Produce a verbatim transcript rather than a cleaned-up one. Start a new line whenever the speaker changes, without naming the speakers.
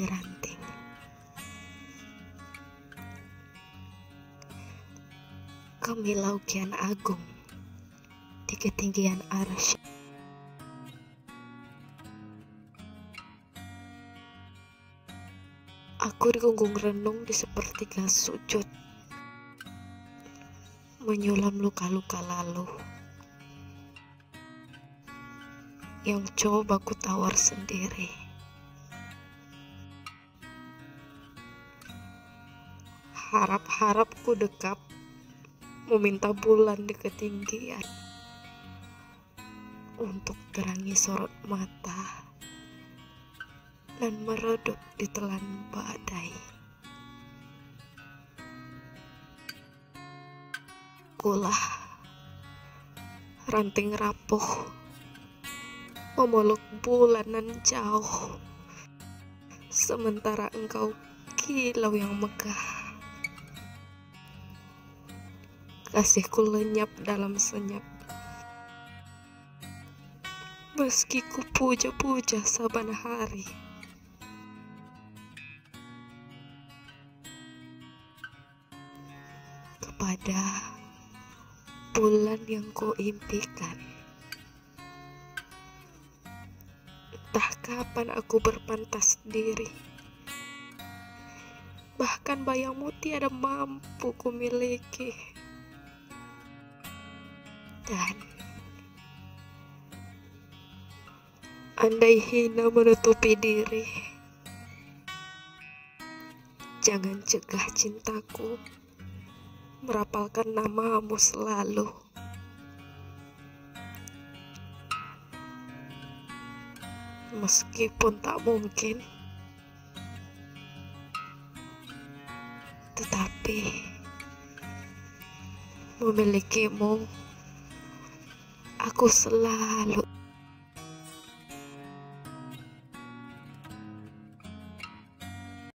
ranting. Kemilau kian agung di ketinggian arsy. Aku digunggung renung di sepertiga sujud, menyulam luka-luka lalu yang coba ku tawar sendiri. Harap-harap ku dekap, meminta bulan di ketinggian untuk terangi sorot mata dan meredup di telan badai. Kulah ranting rapuh memeluk bulan nan jauh, sementara engkau kilau yang megah. Kasihku lenyap dalam senyap, meski ku puja-puja saban hari. Kepada bulan yang ku impikan, entah kapan aku berpantas diri, bahkan bayangmu tiada mampu ku miliki. Dan andai hina menutupi diri, jangan cegah cintaku merapalkan namamu selalu. Meskipun tak mungkin, tetapi memilikimu aku selalu